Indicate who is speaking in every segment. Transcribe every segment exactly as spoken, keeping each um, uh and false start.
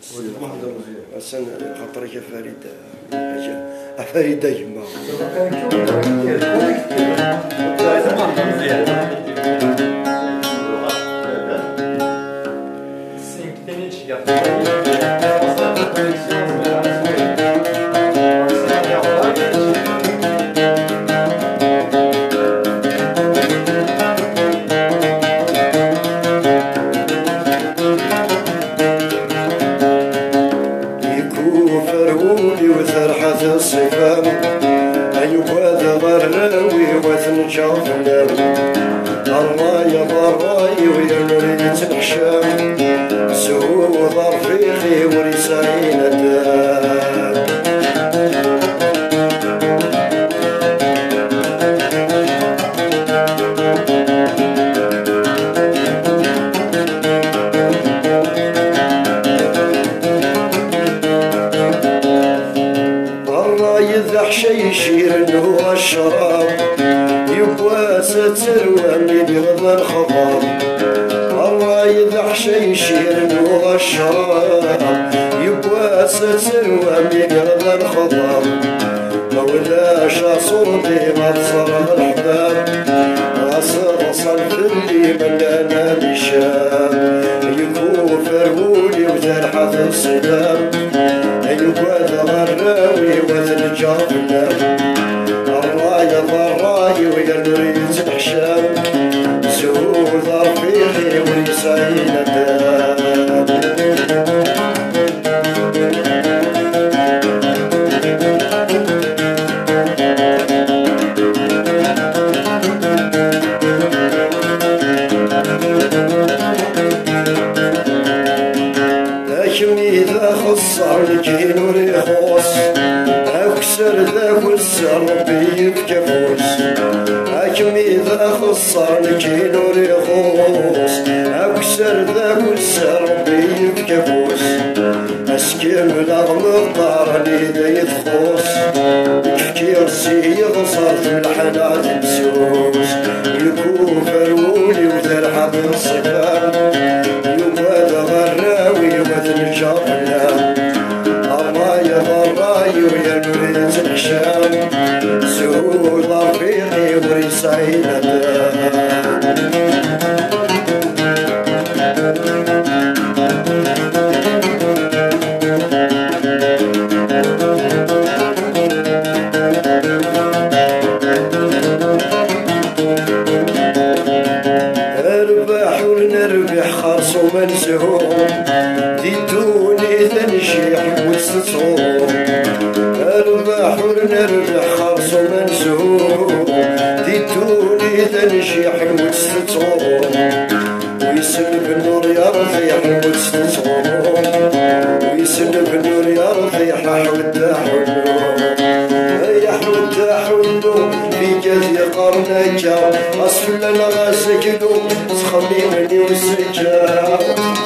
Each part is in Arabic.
Speaker 1: أصلا خاطرك يا فريدة فريدة يما الصفام أيوب هذا غراوي وثن شافنا الله يا ضراي ويا نريد الحشام سهو ظرفيخي ورساينة شي يشير انه الشراب يبوى ستروى من يغضى الخضاب الله يذح شي يشير انه الشراب يبوى ستروى من يغضى الخضاب مولاش صورتي مبصر الحباب غصر صلف اللي ملانا بشام يكون فرولي وتلحظ الصدام أيوة غراوي وزن جافنا الله يا ضراي ويا نريد الحشام سهو ظرفيخي ولساينة خصر الجين وريخوص أكسر ذاك السر بيفكفوس أكمي ذا خصر الجين وريخوص أكسر ذاك السر بيفكفوس أسكم الأغم الطار لي ذا يدخوص كير سيغ صرت الحنات بسوس يكون فرولي وذا الحق الصفام يباد غراوي وذن جافنا الله يا ضراي ويا نريد الحشام سهو ظرفيخي ورساينة اربح ونربح خاص ومنزهوم ديتوني تنشيح وستصوم اربح ونربح خاص ومنزهوم ديتوني تنشيح وستصوم ويسلب النور يرفيح وستصوم ويسلب النور يرفيح حود حلو يا حود حلو في جذي قرنك أصفل لنا غاسكدو سخمي مني وسجا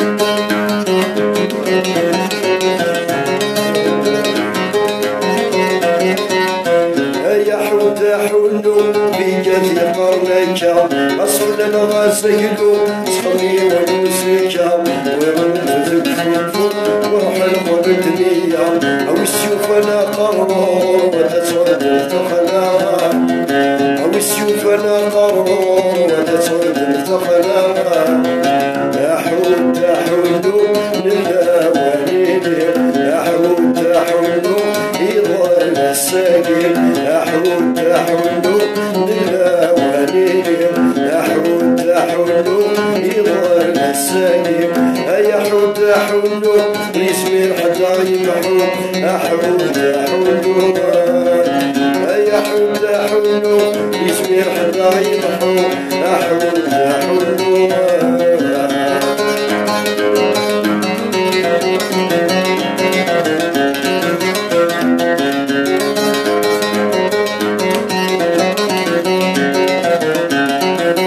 Speaker 1: يا حود حلو في جذي قرنك أصفل لنا غاسكدو سخمي مني وسجا ويغنى تذكفو وروح القلب الدنيا أو السيوف أنا قرور وتسود التخلاق أو السيوف أنا قرور وتسود التخلاق يا حود حود للأولين يا حود حود يضل الساقين يا حود حود للأولين يا حود حود يضل الساقين يا حود حود اسمي الحدا يمحو أحود حود يا حود حود اسمي الحدا يمحو أحود حود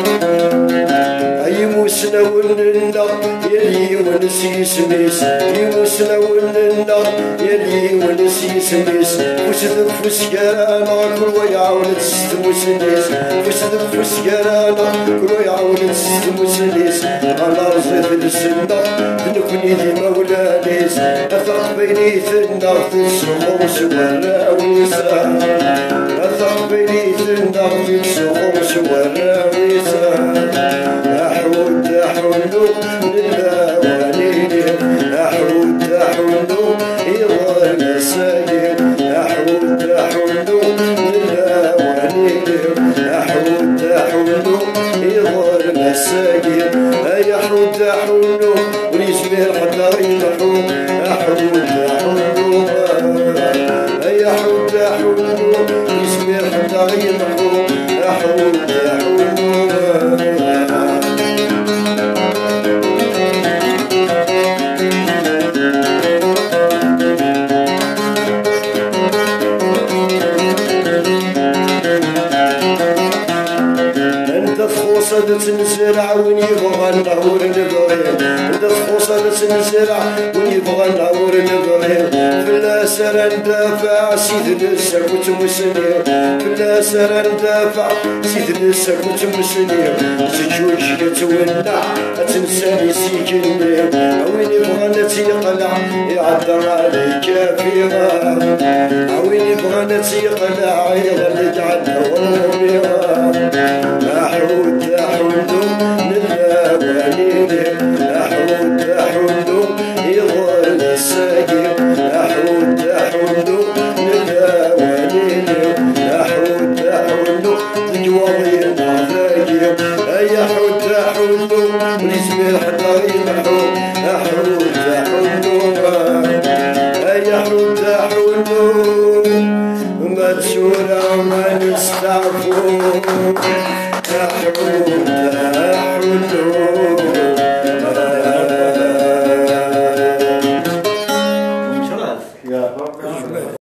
Speaker 1: أي موسنا وننا يلي ونسي سميس نسنا وننا يلي ونسيس نيس وسدك فسكرانا كل ويعاون تستموس نيس وسدك فسكرانا كل ويعاون تستموس نيس على رزق السنة نكوني ديما ولا نيس أثق بيني ثنا تسخم سوراويسا أثق بيني ثنا تسخم سوراويسا أحود أحود للأوانيني أحود أحود إلى المساجد أحود أحود للأوانيني أحود أحود إلى المساجد أي أحود أحود ونجمير حتى ينحو أحود أحود أي أحود أحود ونجمير حتى ينحو أحود أحود خصدت نزرع وين يبغى النهور نبغي انت خصدت نزرع وين يبغى النهور نبغي فلا سر ندافع سيد نسكت مسني فلا سر ندافع سيد نسكت مسني زجوج يتولع تنساني سيكني وين يبغى نتيقلع يعذر عليك فيها وين يبغى نتيقلع يغلق على وربيها أحود أحود للأوانيني أحود أحود يظل الساقي أحود أحود للأوانيني أحود أحود لجواري العذاقي أي أحود أحود ونسمي حتى ينحو أحود أحود أي أحود أحود ما تشورع ما نستعفو أحود أحود